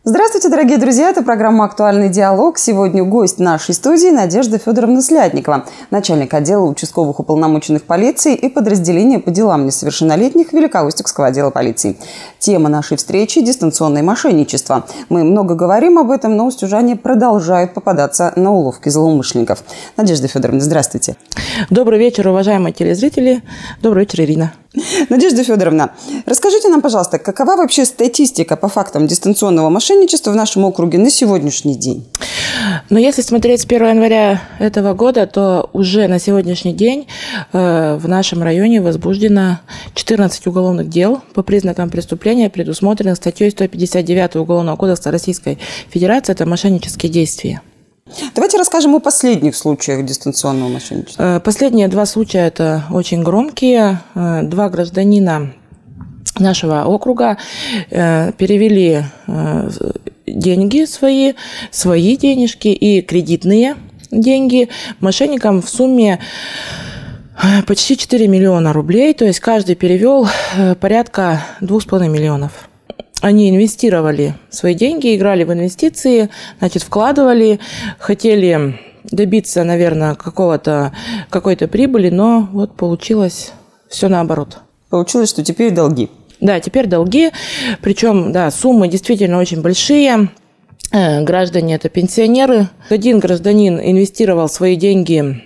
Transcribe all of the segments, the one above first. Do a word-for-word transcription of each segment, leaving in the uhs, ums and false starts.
Здравствуйте, дорогие друзья! Это программа «Актуальный диалог». Сегодня гость нашей студии Надежда Федоровна Слядникова, начальник отдела участковых уполномоченных полиции и подразделения по делам несовершеннолетних Великоустюгского отдела полиции. Тема нашей встречи – дистанционное мошенничество. Мы много говорим об этом, но устюжане продолжают попадаться на уловки злоумышленников. Надежда Федоровна, здравствуйте. Добрый вечер, уважаемые телезрители. Добрый вечер, Ирина. Надежда Федоровна, расскажите нам, пожалуйста, какова вообще статистика по фактам дистанционного мошенничества в нашем округе на сегодняшний день? Но если смотреть с первого января этого года, то уже на сегодняшний день э, в нашем районе возбуждено четырнадцать уголовных дел по признакам преступления, предусмотренных статьей сто пятьдесят девять Уголовного кодекса Российской Федерации. Это мошеннические действия. Давайте расскажем о последних случаях дистанционного мошенничества. Последние два случая – это очень громкие. Два гражданина нашего округа перевели деньги свои, свои денежки и кредитные деньги мошенникам в сумме почти четыре миллиона рублей. То есть каждый перевел порядка двух с половиной миллионов. Они инвестировали свои деньги, играли в инвестиции, значит, вкладывали, хотели добиться, наверное, какого-то, какой-то прибыли, но вот получилось все наоборот. Получилось, что теперь долги. Да, теперь долги, причем, да, суммы действительно очень большие. Граждане – это пенсионеры. Один гражданин инвестировал свои деньги,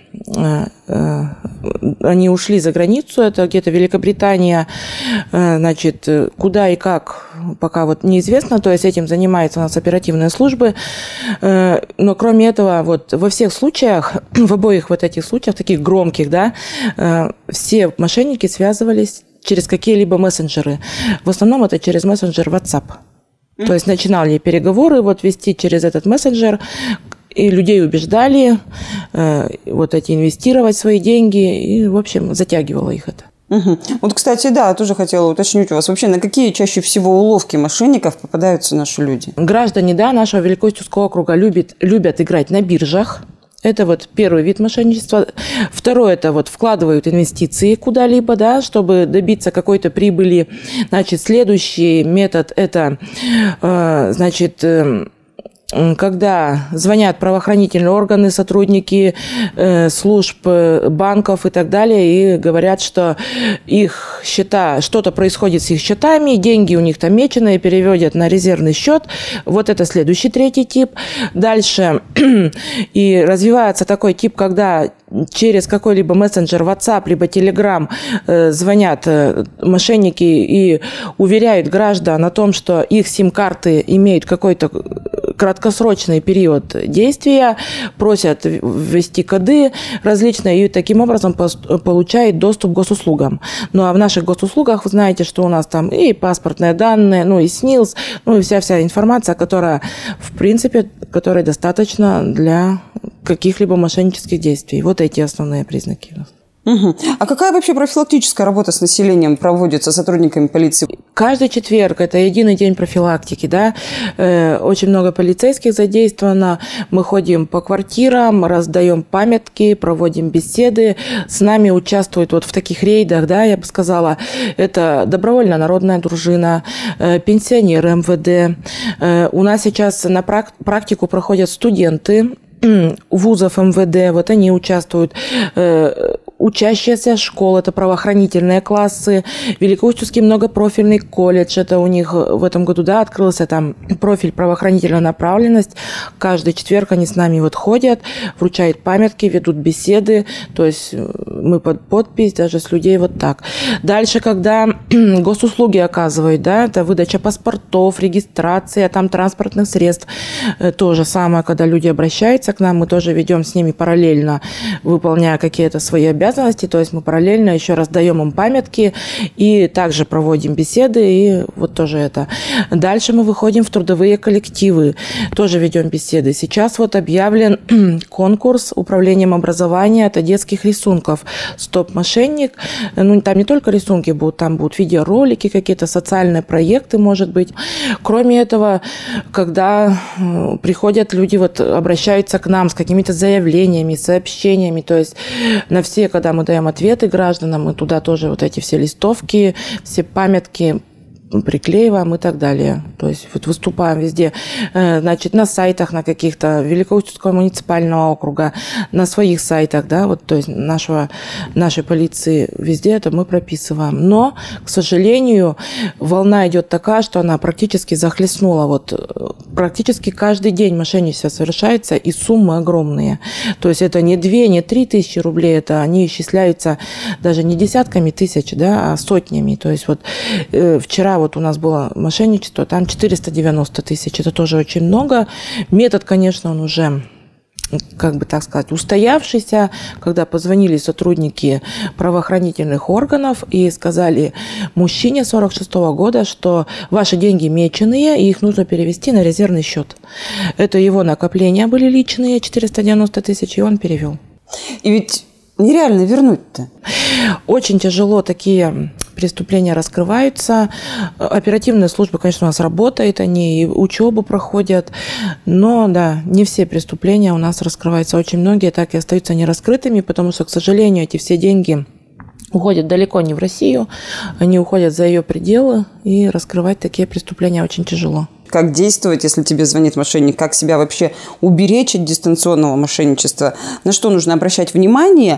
они ушли за границу, это где-то Великобритания, значит, куда и как, пока вот неизвестно, то есть этим занимаются у нас оперативные службы. Но кроме этого, вот во всех случаях, в обоих вот этих случаях, таких громких, да, все мошенники связывались через какие-либо мессенджеры. В основном это через мессенджер WhatsApp. То есть начинали переговоры вот вести через этот мессенджер, и людей убеждали э, вот эти инвестировать свои деньги, и, в общем, затягивало их это. Угу. Вот, кстати, да, тоже хотела уточнить у вас, вообще на какие чаще всего уловки мошенников попадаются наши люди? Граждане, да, нашего Великоустюгского округа любят, любят играть на биржах. Это вот первый вид мошенничества. Второй – это вот вкладывают инвестиции куда-либо, да, чтобы добиться какой-то прибыли. Значит, следующий метод – это, э, значит, э, когда звонят правоохранительные органы, сотрудники э, служб, банков и так далее, и говорят, что их счета, что-то происходит с их счетами, деньги у них там меченые, переводят на резервный счет. Вот это следующий, третий тип. Дальше и развивается такой тип, когда через какой-либо мессенджер, WhatsApp, либо Telegram э, звонят э, мошенники и уверяют граждан о том, что их сим-карты имеют какой-то краткосрочный период действия, просят ввести коды различные и таким образом получают доступ к госуслугам. Ну а в наших госуслугах вы знаете, что у нас там и паспортные данные, ну и СНИЛС, ну и вся-вся информация, которая, в принципе, которой достаточно для каких-либо мошеннических действий. Вот эти основные признаки. Угу. А какая вообще профилактическая работа с населением проводится сотрудниками полиции? Каждый четверг, это единый день профилактики, да, э, очень много полицейских задействовано, мы ходим по квартирам, раздаем памятки, проводим беседы, с нами участвуют вот в таких рейдах, да, я бы сказала, это добровольная народная дружина, э, пенсионеры эм вэ дэ, э, у нас сейчас на прак- практику проходят студенты вузов эм вэ дэ, вот они участвуют, э, учащиеся школ, это правоохранительные классы, Великоустюгский многопрофильный колледж, это у них в этом году, да, открылся там профиль правоохранительная направленность, каждый четверг они с нами вот ходят, вручают памятки, ведут беседы, то есть мы под подпись даже с людей вот так. Дальше, когда госуслуги оказывают, да, это выдача паспортов, регистрация там транспортных средств, то же самое, когда люди обращаются к нам, мы тоже ведем с ними параллельно, выполняя какие-то свои обязанности, то есть мы параллельно еще раз даем им памятки и также проводим беседы, и вот тоже это. Дальше мы выходим в трудовые коллективы, тоже ведем беседы. Сейчас вот объявлен конкурс управлением образования, это детских рисунков «Стоп-мошенник». Ну, там не только рисунки будут, там будут видеоролики, какие-то социальные проекты, может быть. Кроме этого, когда приходят люди, вот обращаются к нам с какими-то заявлениями, сообщениями, то есть на все, когда мы даем ответы гражданам, мы туда тоже вот эти все листовки, все памятки приклеиваем и так далее. То есть вот выступаем везде, значит, на сайтах на каких-то Великоустюгского муниципального округа, на своих сайтах, да, вот, то есть нашего, нашей полиции, везде это мы прописываем. Но, к сожалению, волна идет такая, что она практически захлестнула. Вот практически каждый день мошенничество совершается, и суммы огромные. То есть это не две, не три тысячи рублей, это они исчисляются даже не десятками тысяч, да, а сотнями. То есть вот э, вчера вот у нас было мошенничество, там четыреста девяносто тысяч, это тоже очень много. Метод, конечно, он уже, как бы так сказать, устоявшийся, когда позвонили сотрудники правоохранительных органов и сказали мужчине сорок шестого года, что ваши деньги меченые, и их нужно перевести на резервный счет. Это его накопления были личные, четыреста девяносто тысяч, и он перевел. И ведь нереально вернуть-то. Очень тяжело такие преступления раскрываются. Оперативная служба, конечно, у нас работает, они и учебу проходят, но, да, не все преступления у нас раскрываются. Очень многие так и остаются нераскрытыми, потому что, к сожалению, эти все деньги уходят далеко не в Россию, они уходят за ее пределы, и раскрывать такие преступления очень тяжело. Как действовать, если тебе звонит мошенник? Как себя вообще уберечь от дистанционного мошенничества? На что нужно обращать внимание?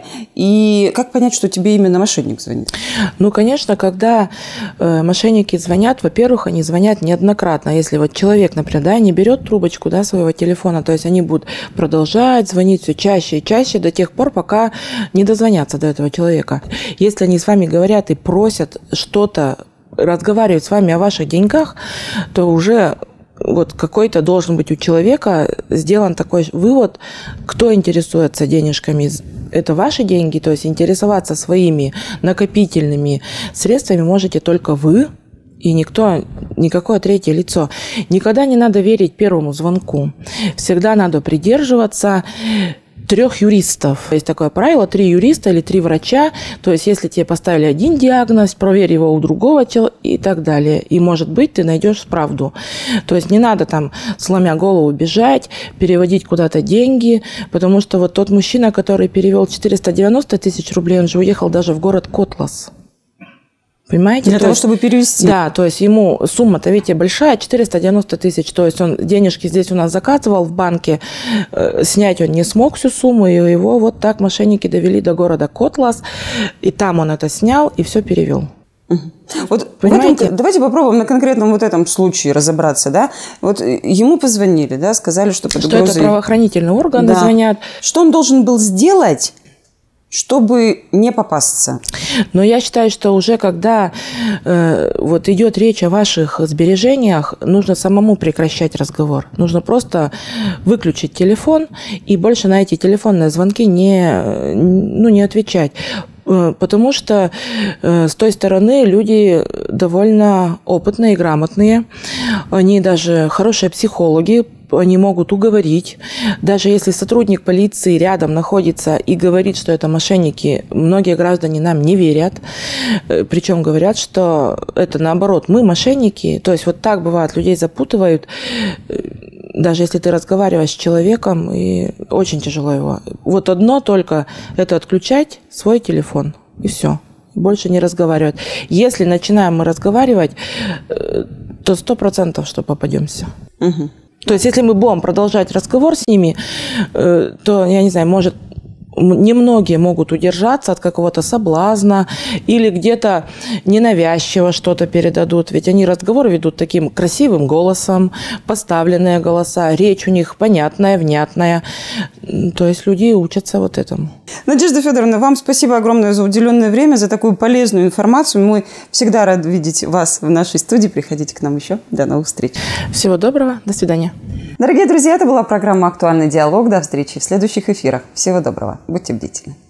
И как понять, что тебе именно мошенник звонит? Ну, конечно, когда э, мошенники звонят, во-первых, они звонят неоднократно. Если вот человек, например, да, не берет трубочку, да, своего телефона, то есть они будут продолжать звонить все чаще и чаще до тех пор, пока не дозвонятся до этого человека. Если они с вами говорят и просят что-то, разговаривать с вами о ваших деньгах, то уже вот какой-то должен быть у человека сделан такой вывод, кто интересуется денежками. Это ваши деньги, то есть интересоваться своими накопительными средствами можете только вы и никто, никакое третье лицо. Никогда не надо верить первому звонку. Всегда надо придерживаться трех юристов. Есть такое правило: три юриста или три врача. То есть, если тебе поставили один диагноз, проверь его у другого человека и так далее. И, может быть, ты найдешь правду. То есть, не надо там, сломя голову, бежать, переводить куда-то деньги. Потому что вот тот мужчина, который перевел четыреста девяносто тысяч рублей, он же уехал даже в город Котлас. Понимаете? Для то того, есть, чтобы перевести. Да, то есть ему сумма-то, видите, большая, четыреста девяносто тысяч. То есть он денежки здесь у нас заказывал в банке, э, снять он не смог всю сумму, и его вот так мошенники довели до города Котлас, и там он это снял и все перевел. Угу. Вот понимаете? Этом, давайте попробуем на конкретном вот этом случае разобраться, да? Вот ему позвонили, да, сказали, что под угрозой... Что это правоохранительные органы, да, звонят. Что он должен был сделать, чтобы не попасться? Но я считаю, что уже когда э, вот идет речь о ваших сбережениях, нужно самому прекращать разговор. Нужно просто выключить телефон и больше на эти телефонные звонки не, ну, не отвечать. Потому что э, с той стороны люди довольно опытные и грамотные. Они даже хорошие психологи. Они могут уговорить. Даже если сотрудник полиции рядом находится и говорит, что это мошенники, многие граждане нам не верят. Причем говорят, что это наоборот, мы мошенники. То есть вот так бывает, людей запутывают. Даже если ты разговариваешь с человеком, и очень тяжело его. Вот одно только – это отключать свой телефон. И все. Больше не разговаривать. Если начинаем мы разговаривать, то сто процентов, что попадемся. Угу. То есть, если мы будем продолжать разговор с ними, то, я не знаю, может, немногие могут удержаться от какого-то соблазна или где-то ненавязчиво что-то передадут. Ведь они разговор ведут таким красивым голосом, поставленные голоса, речь у них понятная, внятная. То есть, люди учатся вот этому. Надежда Федоровна, вам спасибо огромное за уделенное время, за такую полезную информацию. Мы всегда рады видеть вас в нашей студии. Приходите к нам еще. До новых встреч. Всего доброго. До свидания. Дорогие друзья, это была программа «Актуальный диалог». До встречи в следующих эфирах. Всего доброго. Будьте бдительны.